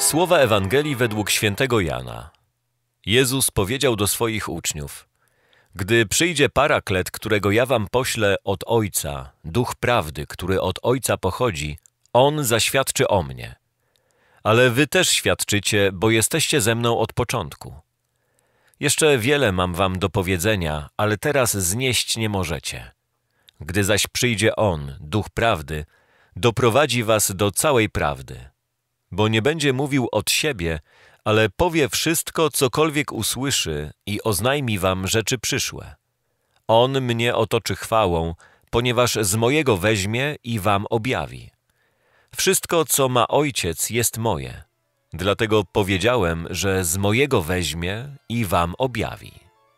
Słowa Ewangelii według świętego Jana. Jezus powiedział do swoich uczniów: Gdy przyjdzie Paraklet, którego ja wam poślę od Ojca, Duch Prawdy, który od Ojca pochodzi, On zaświadczy o mnie. Ale wy też świadczycie, bo jesteście ze mną od początku. Jeszcze wiele mam wam do powiedzenia, ale teraz znieść nie możecie. Gdy zaś przyjdzie On, Duch Prawdy, doprowadzi was do całej prawdy. Bo nie będzie mówił od siebie, ale powie wszystko, cokolwiek usłyszy i oznajmi wam rzeczy przyszłe. On mnie otoczy chwałą, ponieważ z mojego weźmie i wam objawi. Wszystko, co ma Ojciec, jest moje. Dlatego powiedziałem, że z mojego weźmie i wam objawi.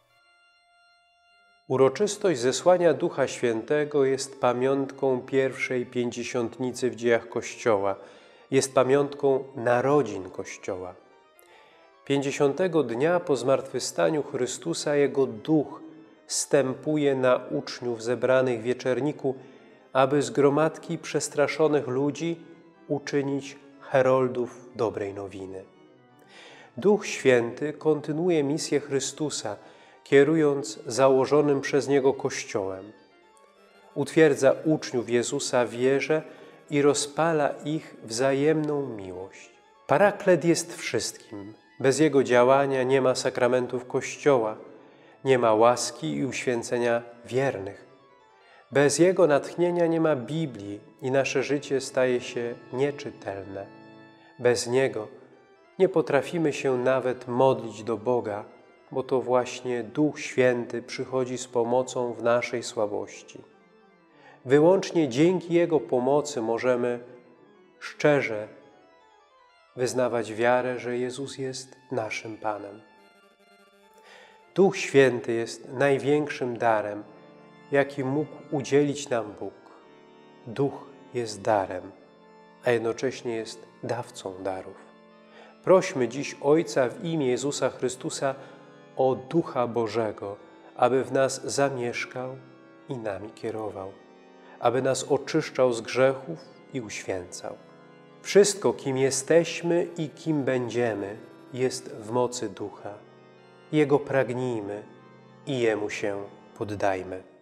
Uroczystość zesłania Ducha Świętego jest pamiątką pierwszej pięćdziesiątnicy w dziejach Kościoła. Jest pamiątką narodzin Kościoła. 50. dnia po zmartwychwstaniu Chrystusa Jego Duch zstępuje na uczniów zebranych w wieczerniku, aby z gromadki przestraszonych ludzi uczynić heroldów dobrej nowiny. Duch Święty kontynuuje misję Chrystusa, kierując założonym przez Niego Kościołem. Utwierdza uczniów Jezusa w wierze i rozpala ich wzajemną miłość. Paraklet jest wszystkim. Bez Jego działania nie ma sakramentów Kościoła, nie ma łaski i uświęcenia wiernych. Bez Jego natchnienia nie ma Biblii i nasze życie staje się nieczytelne. Bez Niego nie potrafimy się nawet modlić do Boga, bo to właśnie Duch Święty przychodzi z pomocą w naszej słabości. Wyłącznie dzięki Jego pomocy możemy szczerze wyznawać wiarę, że Jezus jest naszym Panem. Duch Święty jest największym darem, jaki mógł udzielić nam Bóg. Duch jest darem, a jednocześnie jest dawcą darów. Prośmy dziś Ojca w imię Jezusa Chrystusa o Ducha Bożego, aby w nas zamieszkał i nami kierował, aby nas oczyszczał z grzechów i uświęcał. Wszystko, kim jesteśmy i kim będziemy, jest w mocy Ducha. Jego pragnijmy i Jemu się poddajmy.